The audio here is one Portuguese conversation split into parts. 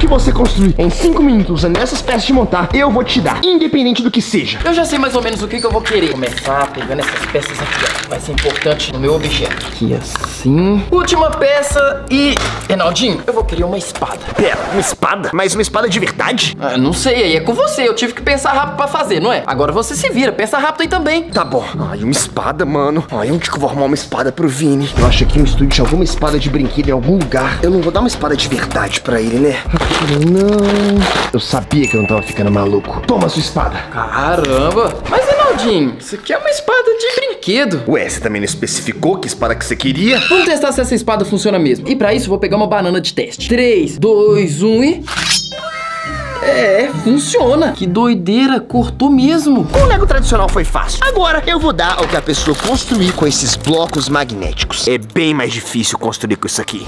que você construir em 5 minutos usando essas peças de montar, eu vou te dar, independente do que seja. Eu já sei mais ou menos o que eu vou querer. Começar pegando essas peças aqui, ó. Vai ser importante no meu objeto. Aqui assim. Última peça e... Reinaldinho, eu vou querer uma espada. Pera, uma espada? Mas uma espada de verdade? Ah, não sei, aí é com você. Eu tive que pensar rápido pra fazer, não é? Agora você se vira, pensa rápido aí também. Tá bom. Ai, uma espada, mano. Ai, onde que eu vou arrumar uma espada pro Vini? Eu acho que no estúdio tinha alguma espada de brinquedo em algum lugar. Eu não vou dar uma espada de verdade pra ele, né? Não. Eu sabia que eu não tava ficando maluco. Toma sua espada. Caramba. Mas, Reinaldinho, isso aqui é uma espada de brinquedo. Ué, você também não especificou que espada que você queria? Vamos testar se essa espada funciona mesmo. E pra isso, eu vou pegar uma banana de teste. 3, 2, 1 e... É, funciona. Que doideira, cortou mesmo. Com o Lego tradicional foi fácil. Agora eu vou dar ao que a pessoa construir com esses blocos magnéticos. É bem mais difícil construir com isso aqui.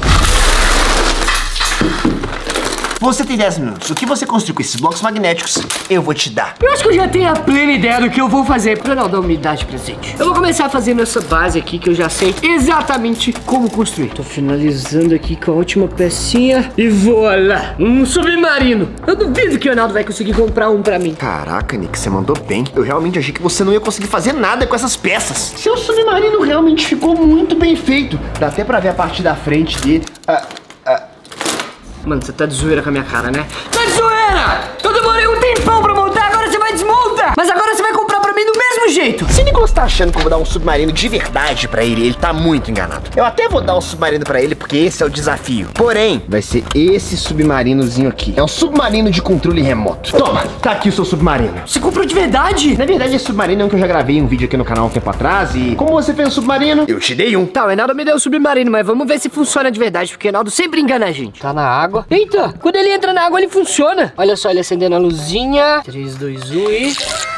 Você tem 10 minutos. O que você construir com esses blocos magnéticos, eu vou te dar. Eu acho que eu já tenho a plena ideia do que eu vou fazer pra não dar umidade presente. Eu vou começar fazendo essa base aqui que eu já sei exatamente como construir. Tô finalizando aqui com a última pecinha e voilá, um submarino. Eu duvido que o Ronaldo vai conseguir comprar um pra mim. Caraca, Nick, você mandou bem. Eu realmente achei que você não ia conseguir fazer nada com essas peças. Seu submarino realmente ficou muito bem feito. Dá até pra ver a parte da frente dele. Mano, você tá de zoeira com a minha cara, né? Tá de zoeira! Eu demorei um tempão pra montar, agora você vai desmontar! Mas agora você vai comprar pra mim do mesmo jeito! Se o Nicolas tá achando que eu vou dar um submarino de verdade pra ele, ele tá muito enganado. Eu até vou dar um submarino pra ele, porque esse é o desafio. Porém, vai ser esse submarinozinho aqui. É um submarino de controle remoto. Toma, tá aqui o seu submarino. Você comprou de verdade? Na verdade, esse submarino é um que eu já gravei um vídeo aqui no canal um tempo atrás. E como você fez o submarino? Eu te dei um. Tá, o Reinaldo me deu o submarino, mas vamos ver se funciona de verdade, porque o Reinaldo sempre engana a gente. Tá na água. Eita, quando ele entra na água, ele funciona. Olha só, ele acendendo a luzinha. 3, 2, 1 e...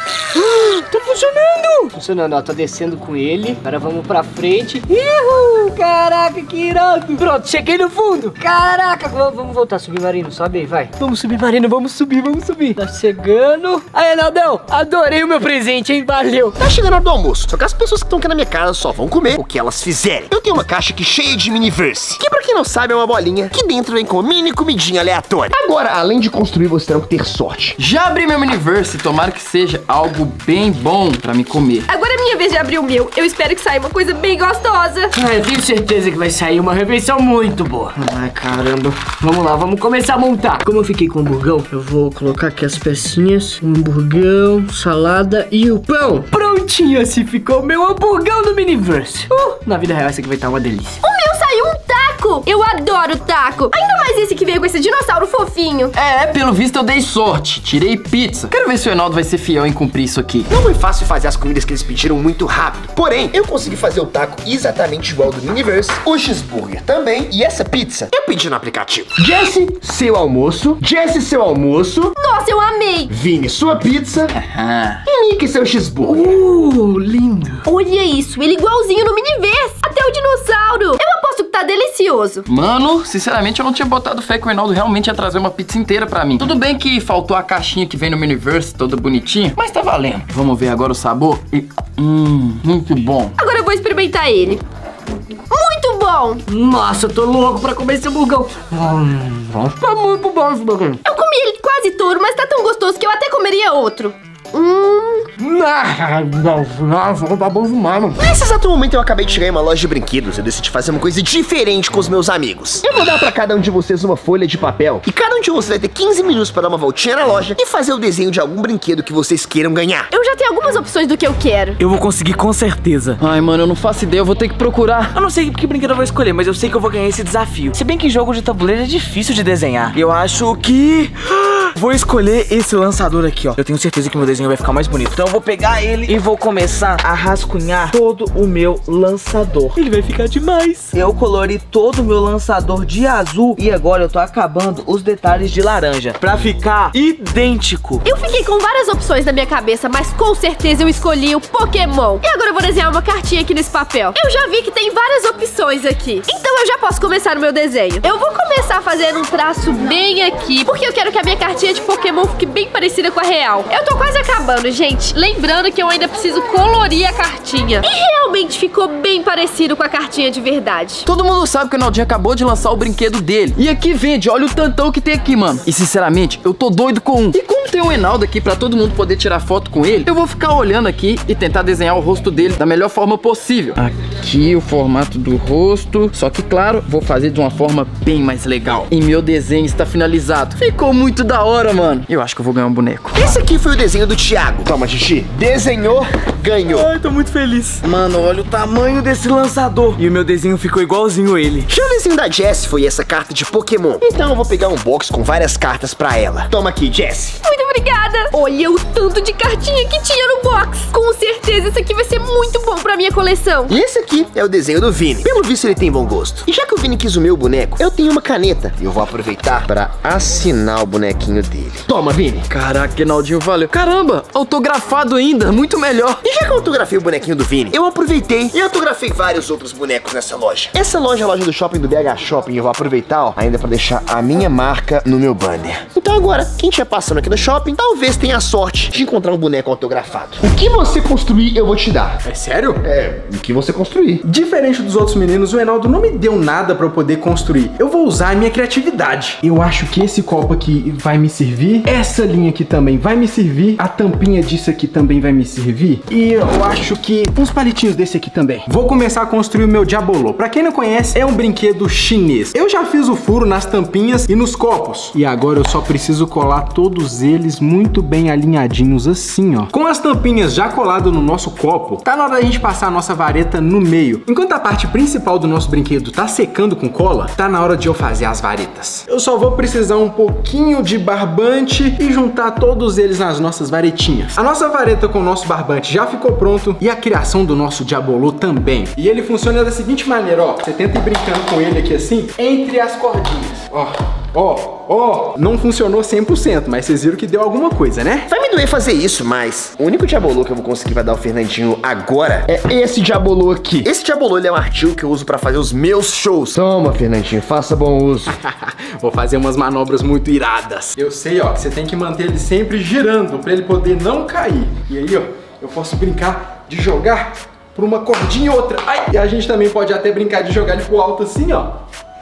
tá funcionando! Funcionando, ó, tô descendo com ele. Agora vamos pra frente. Uhul! Caraca, que irado! Pronto, cheguei no fundo. Caraca, vamos voltar, submarino, sobe aí, vai. Vamos, submarino, vamos subir, vamos subir. Tá chegando. Aí, Reinaldão, adorei o meu presente, hein? Valeu. Tá chegando a hora do almoço, só que as pessoas que estão aqui na minha casa só vão comer o que elas fizerem. Eu tenho uma caixa aqui cheia de Miniverse, que pra quem não sabe é uma bolinha que dentro vem com mini comidinha aleatória. Agora, além de construir, você terá que ter sorte. Já abri meu Miniverse, tomara que seja algo bem bom pra me comer. Agora é minha vez de abrir o meu. Eu espero que saia uma coisa bem gostosa. Ah, eu tenho certeza que vai sair uma refeição muito boa. Ai, caramba. Vamos lá, vamos começar a montar. Como eu fiquei com o hamburgão, eu vou colocar aqui as pecinhas. Um hamburgão, salada e o pão. Prontinho, assim ficou o meu hamburgão no Miniverse. Na vida real, essa aqui vai estar uma delícia. O meu saiu um taco. Eu adoro taco. Ainda mais esse que veio com esse dinossauro fofinho. Pelo visto eu dei sorte. Tirei pizza. Quero ver se o Reinaldo vai ser fiel em cumprir isso aqui. Não foi fácil fazer as comidas que eles pediram muito rápido. Porém, eu consegui fazer o taco exatamente igual ao do Miniverse, o cheeseburger também, e essa pizza eu pedi no aplicativo. Jesse, seu almoço. Jesse, seu almoço. Nossa, eu amei. Vini, sua pizza. E Nick, seu cheeseburger. Lindo. Olha isso, ele igualzinho no Miniverse. Até o dinossauro. Eu aposto que tá delicioso. Mano, sinceramente eu não tinha botado fé que o Reinaldo realmente ia trazer uma pizza inteira pra mim. Tudo bem que faltou a caixinha que vem no Miniverse, toda bonitinha, mas tá valendo. Vamos ver agora o sabor. Muito bom. Agora eu vou experimentar ele. Muito bom. Nossa, eu tô louco pra comer esse hamburgão. Tá muito bom esse hamburgão. Eu comi ele quase todo, mas tá tão gostoso que eu até comeria outro. Tá bom demais, mano. Nesse exato momento eu acabei de chegar em uma loja de brinquedos. Eu decidi fazer uma coisa diferente com os meus amigos. Eu vou dar pra cada um de vocês uma folha de papel, e cada um de vocês vai ter 15 minutos pra dar uma voltinha na loja e fazer o desenho de algum brinquedo que vocês queiram ganhar. Eu já tenho algumas opções do que eu quero. Eu vou conseguir com certeza. Ai, mano, eu não faço ideia, eu vou ter que procurar. Eu não sei que brinquedo eu vou escolher, mas eu sei que eu vou ganhar esse desafio. Se bem que jogo de tabuleiro é difícil de desenhar. Eu acho que... vou escolher esse lançador aqui, ó. Eu tenho certeza que meu desenho vai ficar mais bonito. Então eu vou pegar ele e vou começar a rascunhar todo o meu lançador. Ele vai ficar demais. Eu colori todo o meu lançador de azul e agora eu tô acabando os detalhes de laranja pra ficar idêntico. Eu fiquei com várias opções na minha cabeça, mas com certeza eu escolhi o Pokémon. E agora eu vou desenhar uma cartinha aqui nesse papel. Eu já vi que tem várias opções aqui, então eu já posso começar o meu desenho. Eu vou começar fazendo um traço bem aqui, porque eu quero que a minha cartinha cartinha de Pokémon fique bem parecida com a real. Eu tô quase acabando, gente. Lembrando que eu ainda preciso colorir a cartinha. E realmente ficou bem parecido com a cartinha de verdade. Todo mundo sabe que o Naldinho acabou de lançar o brinquedo dele. E aqui vende, olha o tantão que tem aqui, mano. E sinceramente, eu tô doido com um. E como tem o Enaldo aqui pra todo mundo poder tirar foto com ele, eu vou ficar olhando aqui e tentar desenhar o rosto dele da melhor forma possível. Aqui o formato do rosto. Só que, claro, vou fazer de uma forma bem mais legal. E meu desenho está finalizado. Ficou muito da hora, mano. Eu acho que eu vou ganhar um boneco. Esse aqui foi o desenho do Thiago. Toma, Xixi. Desenhou, ganhou. Ai, tô muito feliz. Mano, olha o tamanho desse lançador. E o meu desenho ficou igualzinho ele. Já o desenho da Jessie foi essa carta de Pokémon. Então eu vou pegar um box com várias cartas pra ela. Toma aqui, Jessie. Muito obrigada. Olha o tanto de cartinha que tinha no box. Com certeza esse aqui vai ser muito bom pra minha coleção. E esse aqui é o desenho do Vini. Pelo visto ele tem bom gosto. E já que o Vini quis o meu boneco, eu tenho uma caneta. E eu vou aproveitar pra assinar o bonequinho dele. Toma, Vini. Caraca, Naldinho, valeu. Caramba, autografado ainda, muito melhor. E já que eu autografei o bonequinho do Vini, eu aproveitei e autografei vários outros bonecos nessa loja. Essa loja é a loja do shopping do BH Shopping. Eu vou aproveitar, ó, ainda pra deixar a minha marca no meu banner. Então agora, quem estiver passando aqui no shopping, talvez tenha a sorte de encontrar um boneco autografado. O que você construir, eu vou te dar. É sério? É, o que você construir. Diferente dos outros meninos, o Enaldo não me deu nada pra eu poder construir. Eu vou usar a minha criatividade. Eu acho que esse copo aqui vai me servir. Essa linha aqui também vai me servir. A tampinha disso aqui também vai me servir. E eu acho que uns palitinhos desse aqui também. Vou começar a construir o meu Diabolô. Pra quem não conhece, é um brinquedo chinês. Eu já fiz o furo nas tampinhas e nos copos. E agora eu só preciso colar todos eles muito bem alinhadinhos assim, ó. Com as tampinhas já coladas no nosso copo, tá na hora da gente passar a nossa vareta no meio. Enquanto a parte principal do nosso brinquedo tá secando com cola, tá na hora de eu fazer as varetas. Eu só vou precisar um pouquinho de barbante e juntar todos eles nas nossas varetinhas. A nossa vareta com o nosso barbante já ficou pronto e a criação do nosso Diabolô também. E ele funciona da seguinte maneira, ó. Você tenta ir brincando com ele aqui assim, entre as cordinhas. Ó, não funcionou 100%, mas vocês viram que deu alguma coisa, né? Vai me doer fazer isso, mas o único Diabolô que eu vou conseguir pra dar ao Fernandinho agora é esse Diabolô aqui. Esse Diabolô, ele é um artigo que eu uso pra fazer os meus shows. Toma, Fernandinho, faça bom uso. Vou fazer umas manobras muito iradas. Eu sei, ó, que você tem que manter ele sempre girando pra ele poder não cair. E aí, ó, eu posso brincar de jogar por uma cordinha e outra. Ai, e a gente também pode até brincar de jogar ele pro alto assim, ó.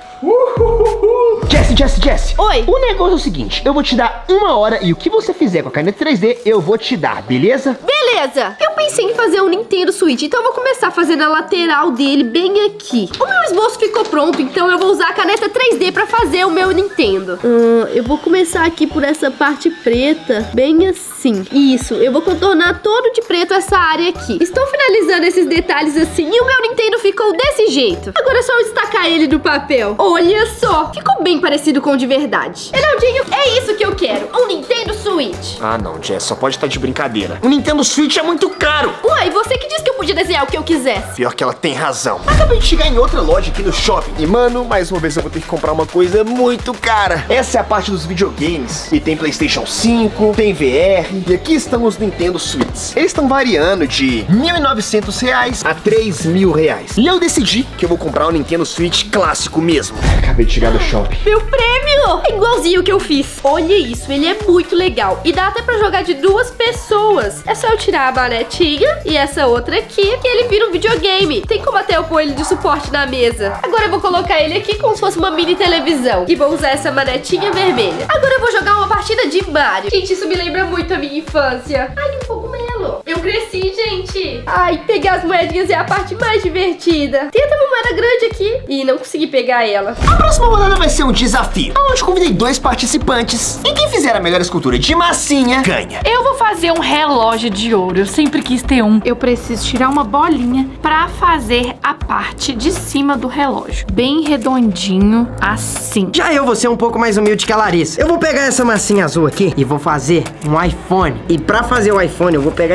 Jessie. Oi. O negócio é o seguinte, eu vou te dar 1 hora e o que você fizer com a caneta 3D, eu vou te dar, beleza? Beleza. Eu pensei em fazer um Nintendo Switch, então eu vou começar fazendo a lateral dele bem aqui. O meu esboço ficou pronto, então eu vou usar a caneta 3D pra fazer o meu Nintendo. Eu vou começar aqui por essa parte preta, bem assim. Isso, eu vou contornar todo de preto essa área aqui. Estou finalizando esses detalhes assim e o meu Nintendo ficou desse jeito. Agora é só eu destacar ele do papel. Olha só, ficou bem parecido com o de verdade. Enaldinho, é isso que eu quero, um Nintendo Switch. Ah não, Jess, só pode estar de brincadeira. O Nintendo Switch é muito caro. Uai, você que disse que eu podia desenhar o que eu quisesse. Pior que ela tem razão. Acabei de chegar em outra loja aqui no shopping. E mano, mais uma vez eu vou ter que comprar uma coisa muito cara. Essa é a parte dos videogames. E tem PlayStation 5, tem VR. E aqui estão os Nintendo Switch. Eles estão variando de R$ 1.900 a R$ 3.000. E eu decidi que eu vou comprar o Nintendo Switch clássico mesmo. Acabei de chegar no shopping. Meu prêmio! É igualzinho o que eu fiz. Olha isso, ele é muito legal. E dá até pra jogar de 2 pessoas. É só eu tirar a manetinha e essa outra aqui, e ele vira um videogame. Tem como até eu pôr ele de suporte na mesa. Agora eu vou colocar ele aqui como se fosse uma mini televisão. E vou usar essa manetinha vermelha. Agora eu vou jogar uma partida de Mario. Gente, isso me lembra muito a minha infância. Ai, um cogumelo. Eu cresci, gente. Ai, pegar as moedinhas é a parte mais divertida. Tenta uma moeda grande aqui. E não consegui pegar ela. A próxima rodada vai ser um desafio, onde convidei 2 participantes. E quem fizer a melhor escultura de massinha, ganha. Eu vou fazer um relógio de ouro. Eu sempre quis ter um. Eu preciso tirar uma bolinha pra fazer a parte de cima do relógio. Bem redondinho, assim. Já eu vou ser um pouco mais humilde que a Larissa. Eu vou pegar essa massinha azul aqui e vou fazer um iPhone. E pra fazer o iPhone, eu vou pegar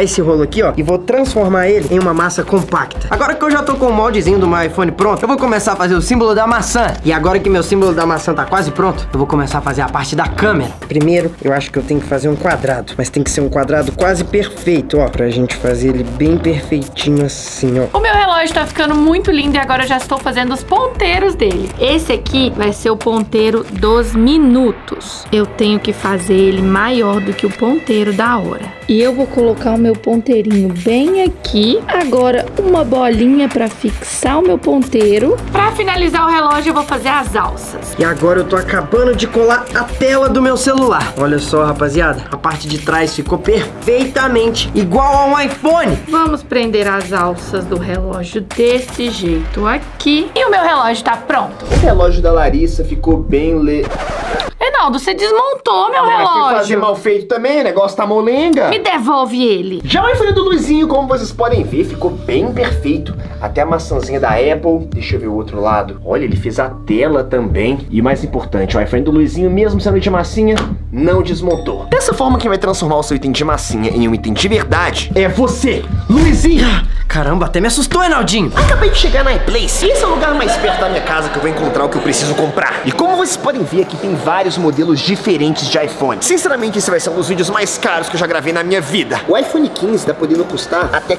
pegar esse rolo aqui, ó, e vou transformar ele em uma massa compacta. Agora que eu já tô com o moldezinho do meu iPhone pronto, eu vou começar a fazer o símbolo da maçã. E agora que meu símbolo da maçã tá quase pronto, eu vou começar a fazer a parte da câmera. Primeiro, eu acho que eu tenho que fazer um quadrado, mas tem que ser um quadrado quase perfeito, ó, pra gente fazer ele bem perfeitinho assim, ó. O meu relógio tá ficando muito lindo e agora eu já estou fazendo os ponteiros dele. Esse aqui vai ser o ponteiro dos minutos. Eu tenho que fazer ele maior do que o ponteiro da hora. E eu vou colocar o meu ponteirinho bem aqui. Agora, uma bolinha pra fixar o meu ponteiro. Pra finalizar o relógio, eu vou fazer as alças. E agora eu tô acabando de colar a tela do meu celular. Olha só, rapaziada, a parte de trás ficou perfeitamente igual a um iPhone. Vamos prender as alças do relógio desse jeito aqui. E o meu relógio tá pronto. O relógio da Larissa ficou bem Reinaldo, você desmontou meu Fui relógio. fazer mal feito também, o negócio tá molenga. Me devolve ele. Já o iPhone do Luizinho, como vocês podem ver, ficou bem perfeito. Até a maçãzinha da Apple. Deixa eu ver o outro lado. Olha, ele fez a tela também. E o mais importante, o iPhone do Luizinho, mesmo sendo de massinha, não desmontou. Dessa forma, quem vai transformar o seu item de massinha em um item de verdade é você, Luizinho. Caramba, até me assustou, Reinaldinho. Acabei de chegar na iPlace. Esse é o lugar mais perto da minha casa que eu vou encontrar o que eu preciso comprar. E como vocês podem ver, aqui tem vários modelos diferentes de iPhone. Sinceramente, esse vai ser um dos vídeos mais caros que eu já gravei na minha vida. O iPhone 15 tá podendo custar até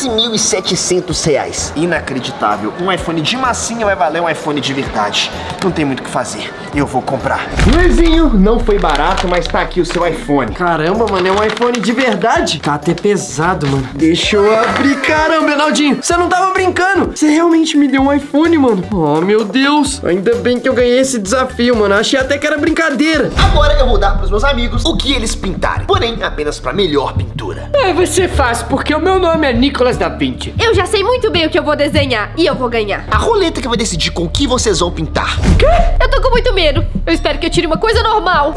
R$15.700. Inacreditável. Um iPhone de massinha vai valer um iPhone de verdade. Não tem muito o que fazer. Eu vou comprar. Luizinho, não foi barato, mas tá aqui o seu iPhone. Caramba, mano, é um iPhone de verdade. Tá até pesado, mano. Deixa eu abrir. Caramba, Reinaldinho, você não tava brincando. Você realmente me deu um iPhone, mano. Oh, meu Deus. Ainda bem que eu ganhei esse desafio, mano. Achei até que era brincadeira. Agora eu vou dar pros meus amigos o que eles pintarem. Porém, apenas pra melhor pintura. Vai ser fácil, porque o meu nome é Nicolas Da Vinci. Eu já sei muito bem o que eu vou desenhar e eu vou ganhar. A roleta que vai decidir com o que vocês vão pintar. Eu tô com muito medo. Eu espero que eu tire uma coisa normal.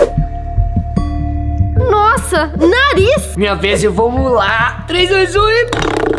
Nossa, nariz! Minha vez, vamos lá. 3, 2, 1 e...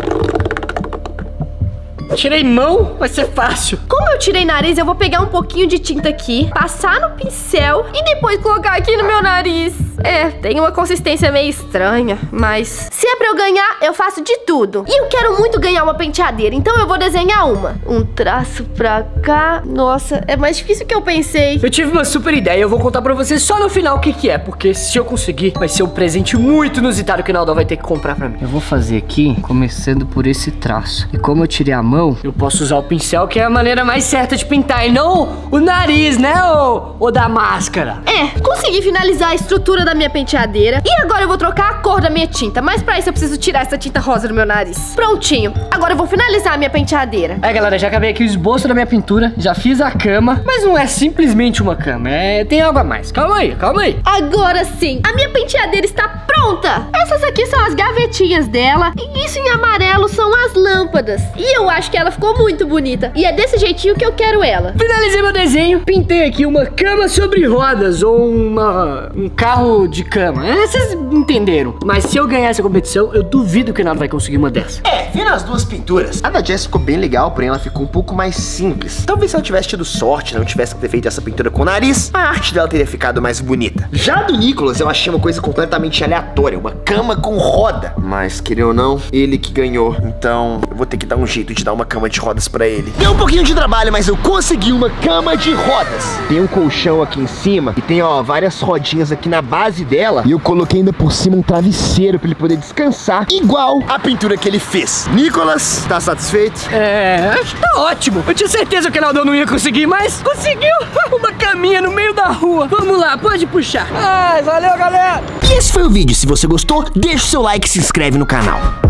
Tirei mão, vai ser fácil. Como eu tirei nariz, eu vou pegar um pouquinho de tinta aqui, passar no pincel e depois colocar aqui no meu nariz. É, tem uma consistência meio estranha, mas se é pra eu ganhar, eu faço de tudo. E eu quero muito ganhar uma penteadeira, então eu vou desenhar uma. Um traço pra cá. Nossa, é mais difícil que eu pensei. Eu tive uma super ideia, eu vou contar pra vocês só no final o que é, porque se eu conseguir, vai ser um presente muito inusitado que o Naldão vai ter que comprar pra mim. Eu vou fazer aqui, começando por esse traço. E como eu tirei a mão, eu posso usar o pincel, que é a maneira mais certa de pintar, e não o nariz, né, ou da máscara. É, consegui finalizar a estrutura da minha penteadeira. E agora eu vou trocar a cor da minha tinta, mas pra isso eu preciso tirar essa tinta rosa do meu nariz. Prontinho, agora eu vou finalizar a minha penteadeira. Galera, já acabei aqui o esboço da minha pintura, já fiz a cama, mas não é simplesmente uma cama, tem algo a mais. Calma aí, calma aí. Agora sim, a minha penteadeira está pronta. Essas aqui são as gavetinhas dela, e isso em amarelo são as lâmpadas. E eu acho que ela ficou muito bonita, e é desse jeitinho que eu quero ela. Finalizei meu desenho, pintei aqui uma cama sobre rodas, ou um carro de cama. Vocês entenderam. Mas se eu ganhar essa competição, eu duvido que o Naldo vai conseguir uma dessa. Vendo as duas pinturas, a da Jess ficou bem legal, porém ela ficou um pouco mais simples. Talvez se ela tivesse tido sorte, não tivesse que ter feito essa pintura com o nariz, a arte dela teria ficado mais bonita. Já a do Nicolas, eu achei uma coisa completamente aleatória, uma cama com roda. Mas, querendo ou não, ele que ganhou. Então, eu vou ter que dar um jeito de dar uma cama de rodas pra ele. Deu um pouquinho de trabalho, mas eu consegui uma cama de rodas. Tem um colchão aqui em cima e tem, ó, várias rodinhas aqui na base dela. E eu coloquei ainda por cima um travesseiro pra ele poder descansar, igual a pintura que ele fez. Nicolas, tá satisfeito? Acho que tá ótimo. Eu tinha certeza que o Naldão não ia conseguir, mas conseguiu. Uma caminha no meio da rua. Vamos lá, pode puxar. Valeu, galera. E esse foi o vídeo. Se você gostou, deixa o seu like e se inscreve no canal.